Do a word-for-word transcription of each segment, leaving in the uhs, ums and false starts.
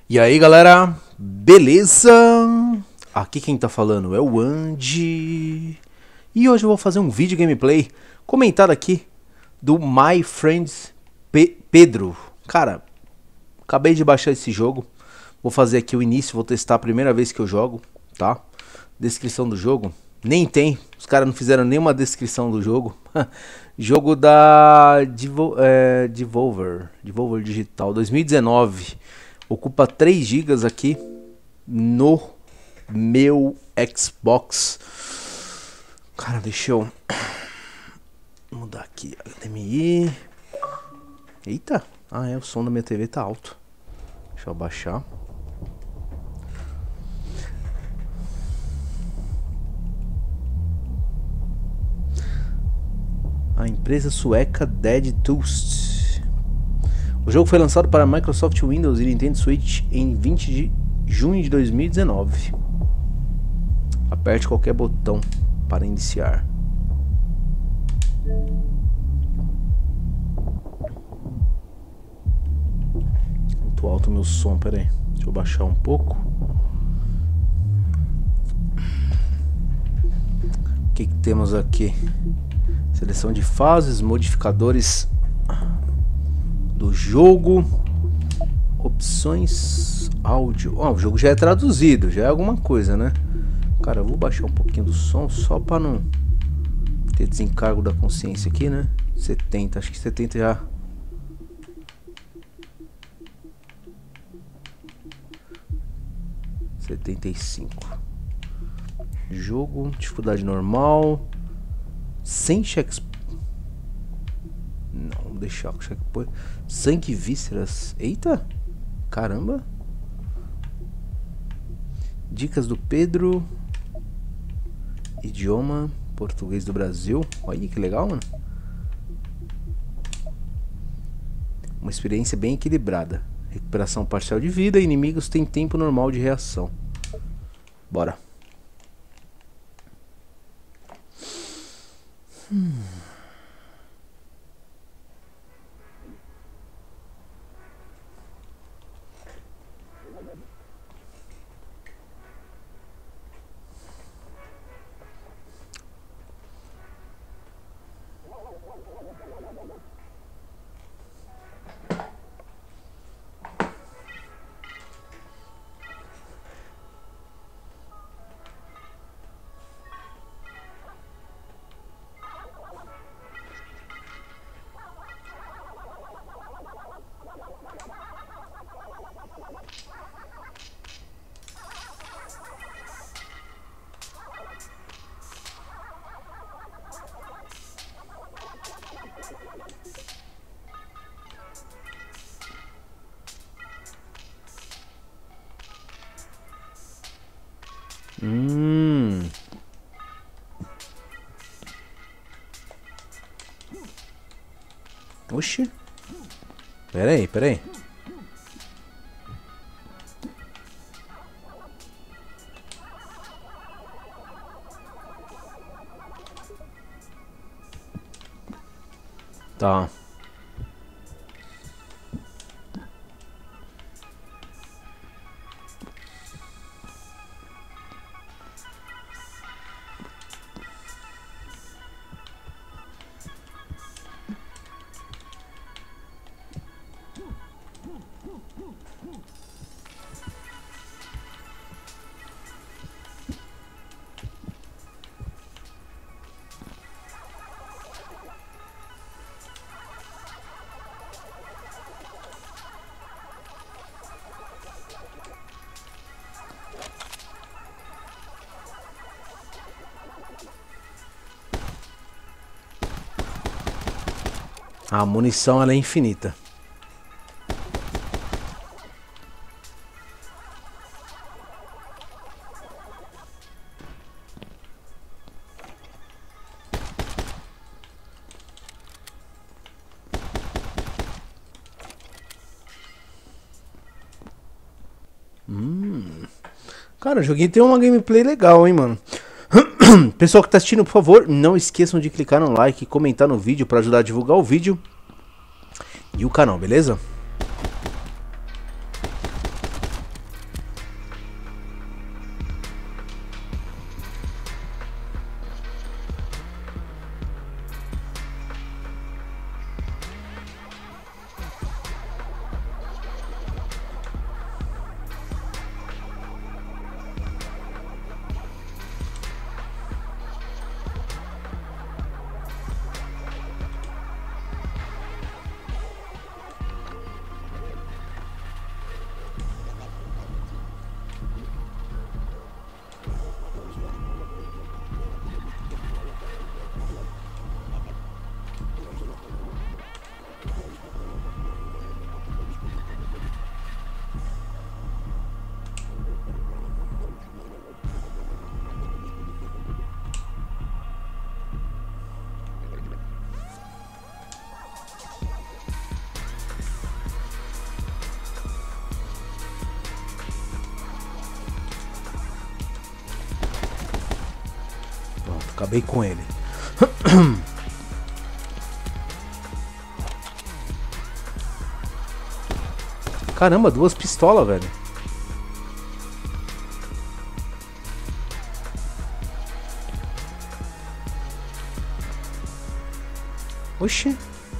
E aí galera, beleza? Aqui quem tá falando é o Andy. E hoje eu vou fazer um vídeo gameplay comentado aqui do My Friends Pe Pedro. Cara, acabei de baixar esse jogo. Vou fazer aqui o início, vou testar a primeira vez que eu jogo, tá? Descrição do jogo, nem tem. Os caras não fizeram nenhuma descrição do jogo. Jogo da Devo é, Devolver, Devolver Digital, dois mil e dezenove. Ocupa três gigas aqui no meu Xbox. Cara, deixa eu mudar aqui H D M I. Eita, ah é, o som da minha T V tá alto. Deixa eu abaixar. A empresa sueca Dead Toast. O jogo foi lançado para Microsoft Windows e Nintendo Switch em vinte de junho de dois mil e dezenove. Aperte qualquer botão para iniciar. Muito alto o meu som, pera aí. Deixa eu baixar um pouco. O que, que temos aqui? Seleção de fases, modificadores do jogo, opções, áudio. Oh, o jogo já é traduzido, já é alguma coisa, né? Cara, eu vou baixar um pouquinho do som só para não ter desencargo da consciência aqui, né? setenta, acho que setenta já. setenta e cinco. Jogo, dificuldade normal. Sem check. Não, vamos deixar o checkpoint. Sangue e vísceras. Eita! Caramba! Dicas do Pedro. Idioma português do Brasil. Olha que legal, mano. Uma experiência bem equilibrada. Recuperação parcial de vida. Inimigos têm tempo normal de reação. Bora. Hum. Hum. Oxi. Pera aí, pera aí. Tá. A munição ela é infinita. Hum. Cara, o joguinho tem uma gameplay legal, hein, mano. Pessoal que tá assistindo, por favor, não esqueçam de clicar no like e comentar no vídeo para ajudar a divulgar o vídeo e o canal, beleza? Acabei com ele. Caramba, duas pistolas, velho. Oxi.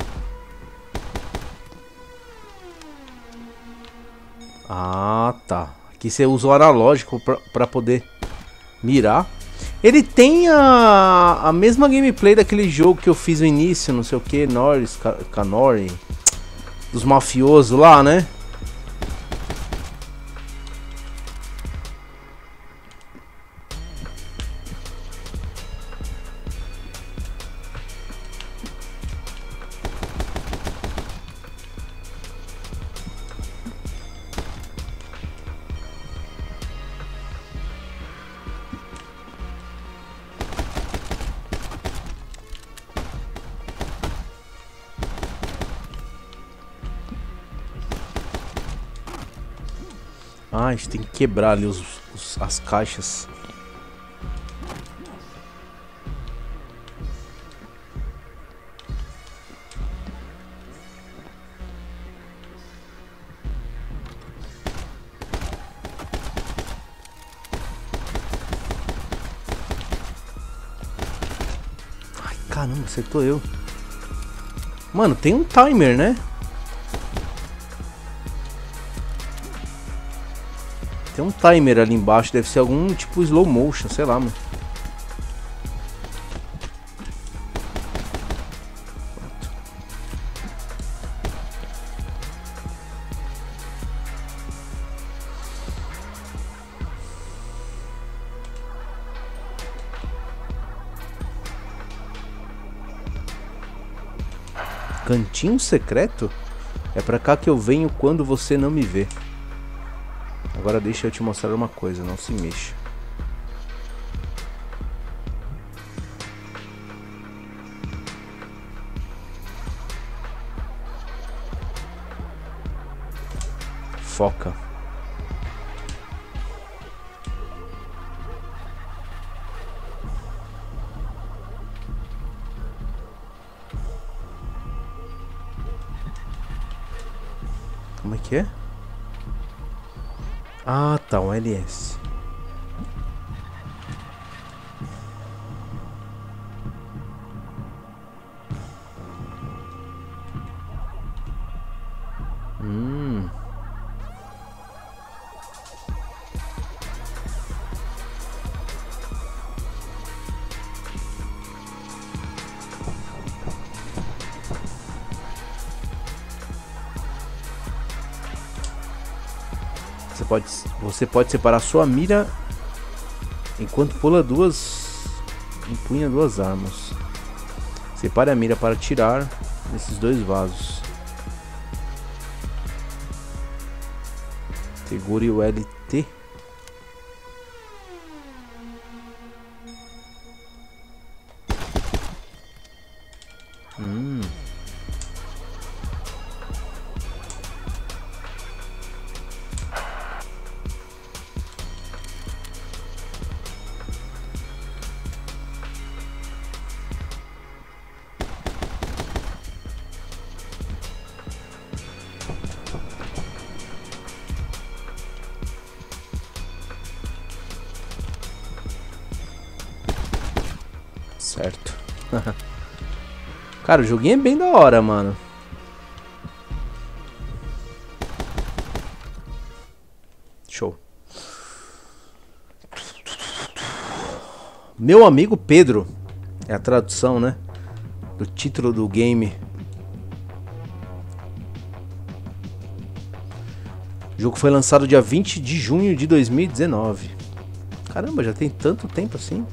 Ah, tá. Aqui você usa o analógico pra, pra poder mirar. Ele tem a, a mesma gameplay daquele jogo que eu fiz no início, não sei o que, Norris, Canori, dos mafiosos lá, né? Ah, a gente tem que quebrar ali os, os, as caixas. Ai, caramba, acertou eu. Mano, tem um timer, né? Tem um timer ali embaixo, deve ser algum tipo slow motion, sei lá, mano. Cantinho secreto? É pra cá que eu venho quando você não me vê. Agora deixa eu te mostrar uma coisa, não se mexa. Foca. Como é que é? Ah, tá, um L S. Hum. Você pode, você pode separar sua mira enquanto pula duas, empunha duas armas. Separe a mira para atirar nesses dois vasos. Segure o L T. Hum. Certo. Cara, o joguinho é bem da hora, mano. Show. Meu amigo Pedro. É a tradução, né? Do título do game. O jogo foi lançado dia vinte de junho de dois mil e dezenove. Caramba, já tem tanto tempo assim.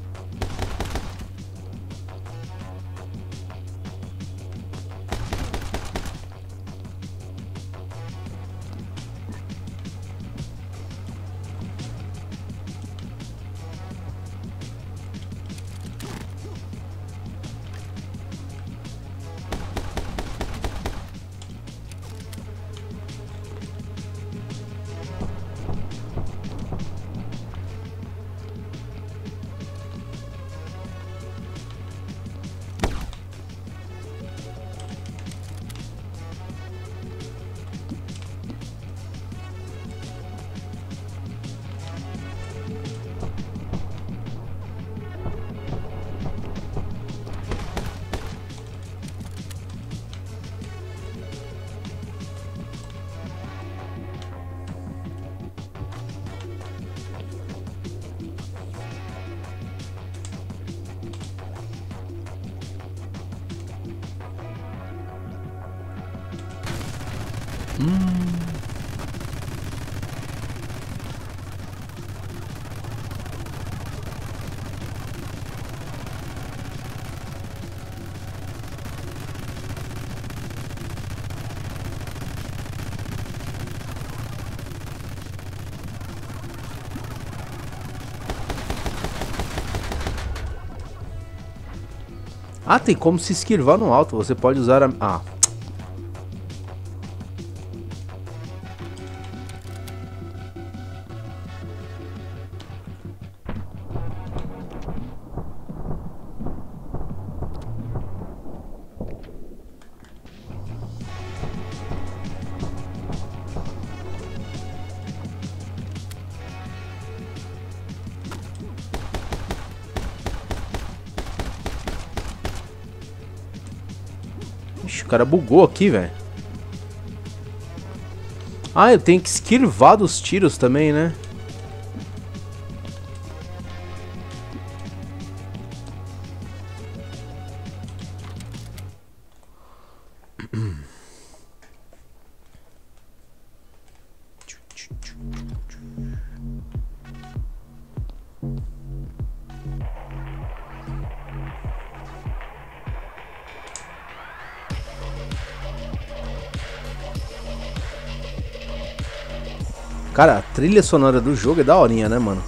Hum. Ah, tem como se esquivar no alto. Você pode usar a... Ah. Ixi, o cara bugou aqui, velho. Ah, eu tenho que esquivar dos tiros também, né? Cara, a trilha sonora do jogo é daorinha, né, mano?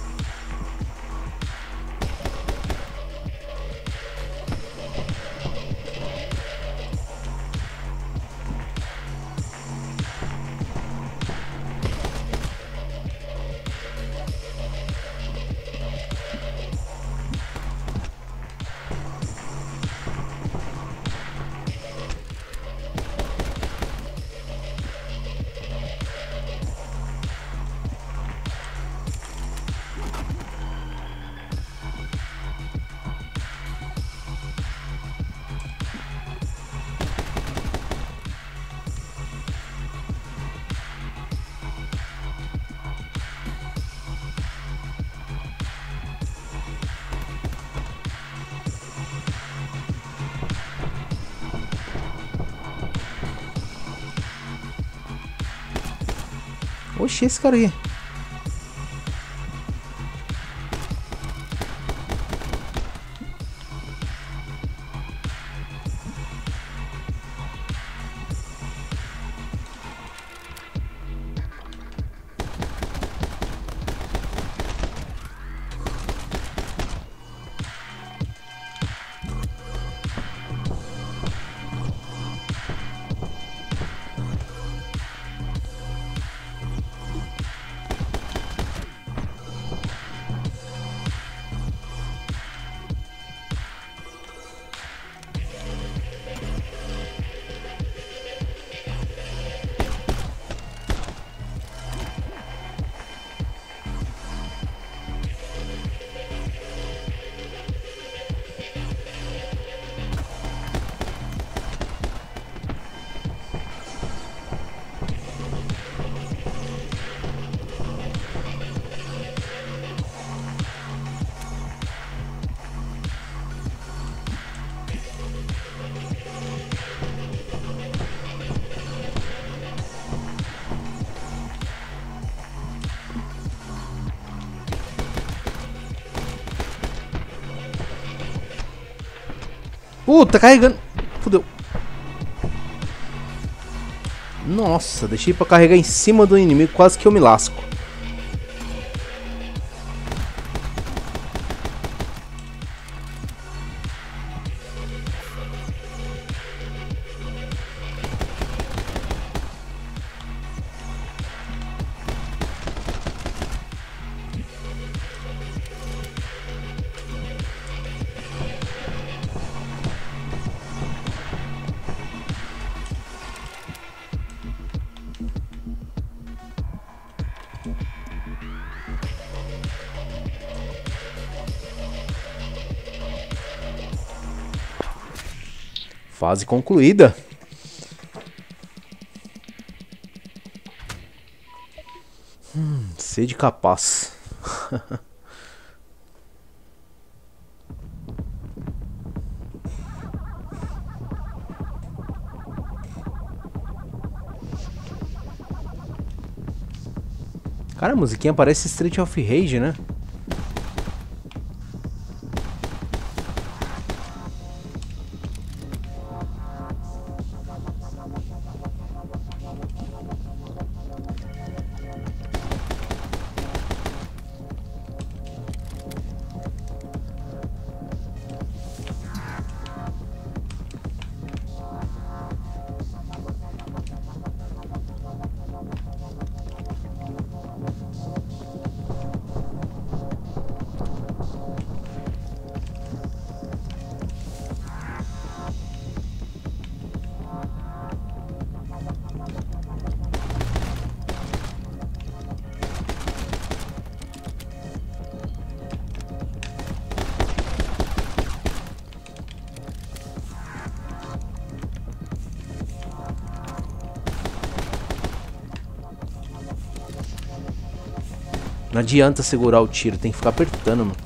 Oxi, esse cara aí. Puta, tá carregando. Fudeu. Nossa, deixei pra carregar em cima do inimigo, quase que eu me lasco. Fase concluída. Hum, sede capaz. Cara, a musiquinha parece Street of Rage, né? Não adianta segurar o tiro, tem que ficar apertando, mano.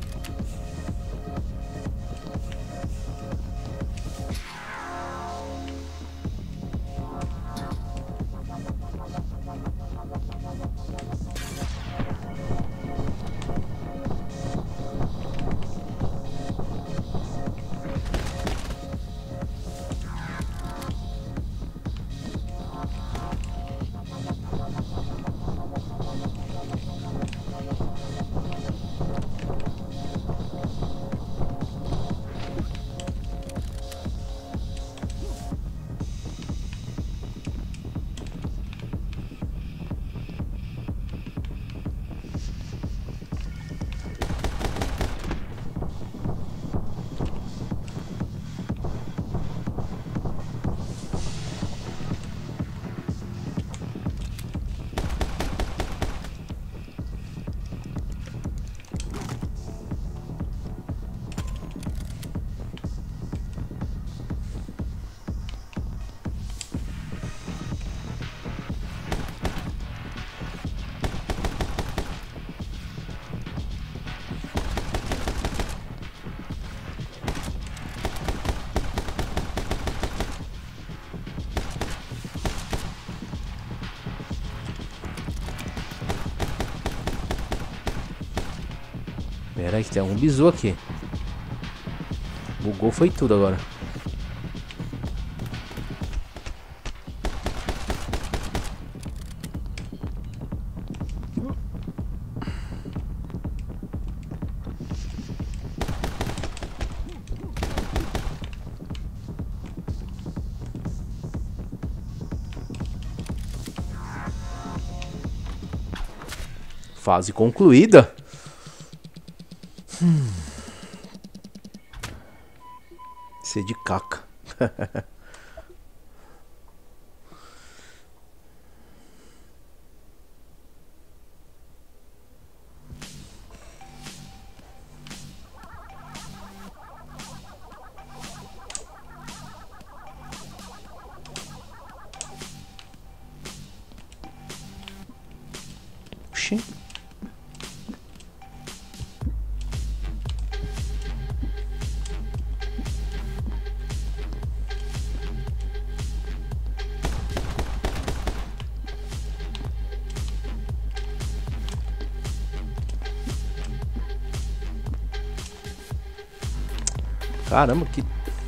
Pera aí que tem algum bizu aqui. Bugou foi tudo agora. Fase concluída. Hum. C de caca. Oxi. Caramba, que...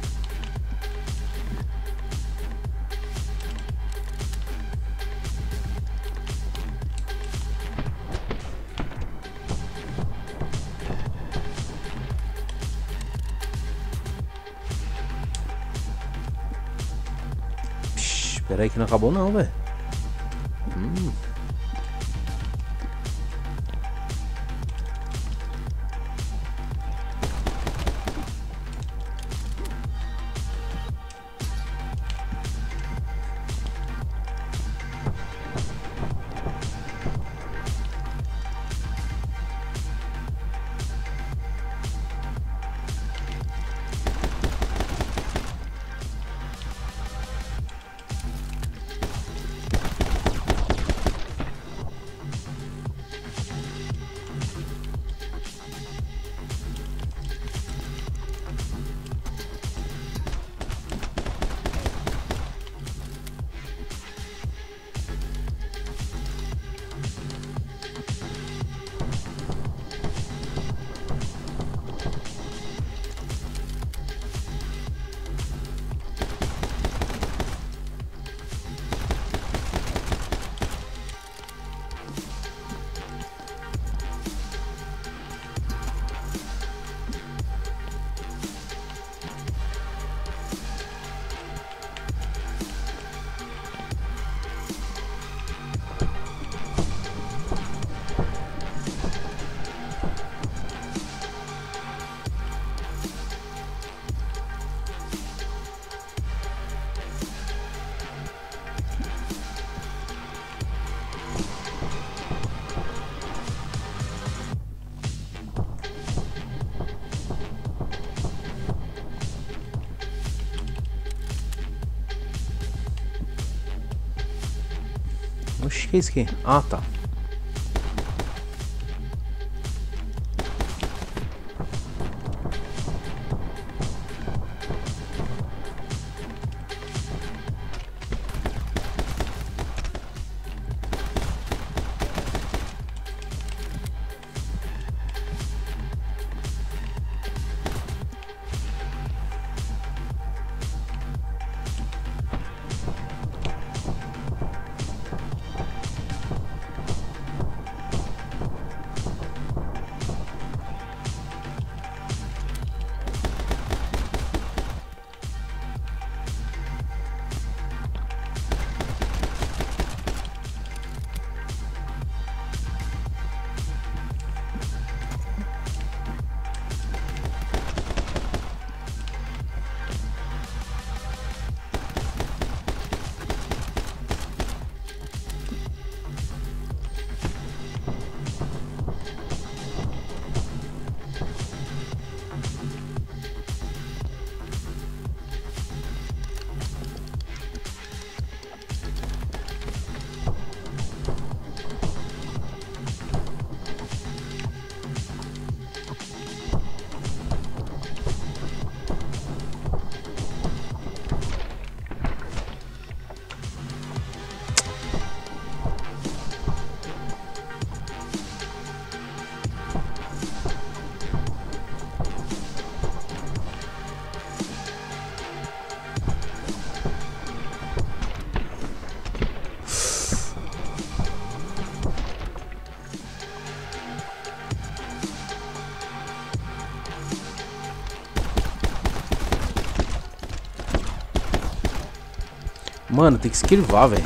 Espera aí que não acabou não, velho. Hum. Oxi, que é isso aqui? Ah, tá. Mano, tem que esquivar, velho.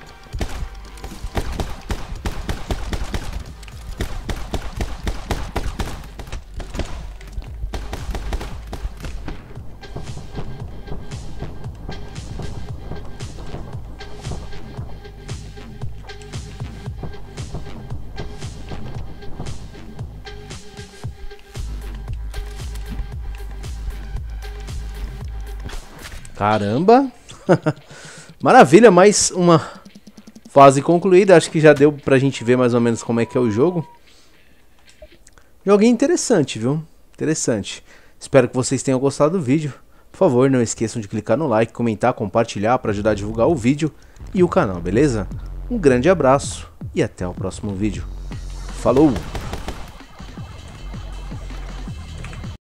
Caramba. Maravilha, mais uma fase concluída. Acho que já deu pra gente ver mais ou menos como é que é o jogo. Joguinho interessante, viu? Interessante. Espero que vocês tenham gostado do vídeo. Por favor, não esqueçam de clicar no like, comentar, compartilhar para ajudar a divulgar o vídeo e o canal, beleza? Um grande abraço e até o próximo vídeo. Falou!